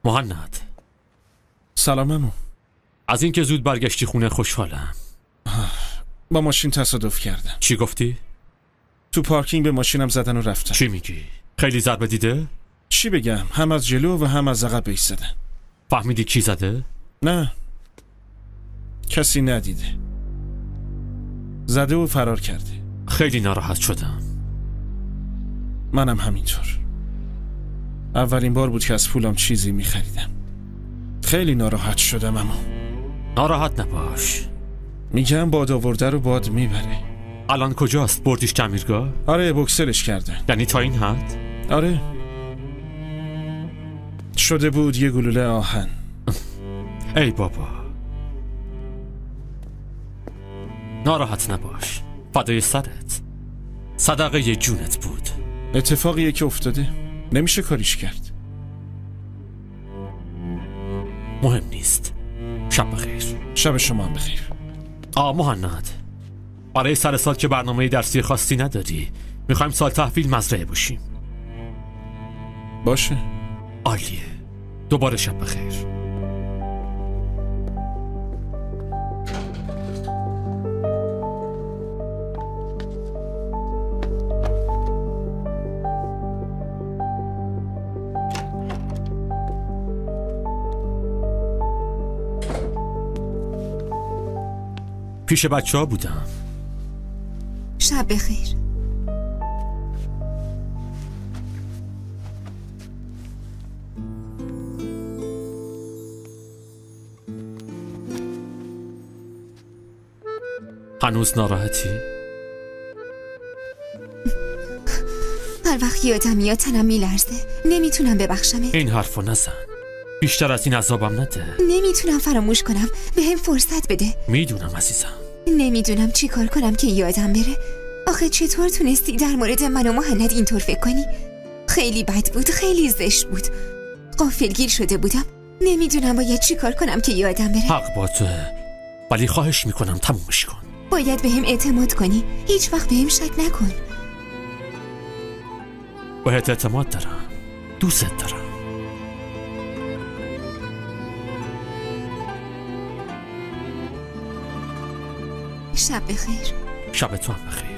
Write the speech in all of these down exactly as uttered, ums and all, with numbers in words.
مهند. سلام عمو. از اینکه زود برگشتی خونه خوشحالم. با ماشین تصادف کردم. چی گفتی؟ تو پارکینگ به ماشینم زدن و رفتن. چی میگی؟ خیلی ضربه دیده؟ چی بگم، هم از جلو و هم از عقب بهش زدن. فهمیدی کی زده؟ نه، کسی ندیده. زده و فرار کرده. خیلی ناراحت شدم. منم همینطور. اولین بار بود که از پولم چیزی میخریدم. خیلی ناراحت شدم. اما ناراحت نباش. میگم باد آورده رو باد میبره. الان کجاست؟ بردیش تعمیرگاه؟ آره، بکسلش کردن. یعنی تا این حد؟ آره، شده بود یه گلوله آهن. ای بابا، ناراحت نباش، فدای سرت. صدقه یه جونت بود. اتفاقیه که افتاده، نمیشه کاریش کرد. مهم نیست. شب بخیر. شب شما هم بخیر. آه مهند، برای سر سال که برنامه درسی خاصی نداری، میخوایم سال تحویل مزرعه باشیم. باشه. عالیه. دوباره شب بخیر. پیش بچه ها بودم. شب بخیر. هنوز ناراحتی؟ هر وقت یادم میاد تنم میلرزه. نمیتونم ببخشمه. این حرفو نزن. بیشتر از این عذابم نده. نمیتونم فراموش کنم. به هم فرصت بده. میدونم عزیزم. نمیدونم چی کار کنم که یادم بره. آخه چطور تونستی در مورد من و مهند اینطور فکر کنی؟ خیلی بد بود، خیلی زشت بود. غافلگیر شده بودم. نمیدونم باید چی کار کنم که یادم بره. حق با توه، ولی خواهش میکنم تمومش کن. باید به هم اعتماد کنی. هیچ وقت به هم شک نکن. بهت اعتماد دارم. دوست دارم. شب بخیر. شب تو هم بخیر.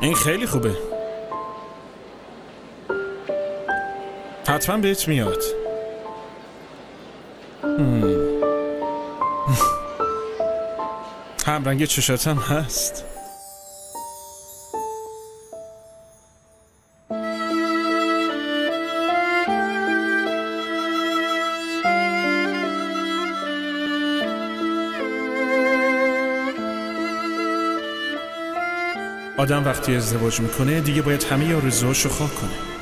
این خیلی خوبه. حتما بهت میاد. هم رنگ چشاتم هست. آدم وقتی ازدواج میکنه دیگه باید همه آرزوهاشو خواه کنه.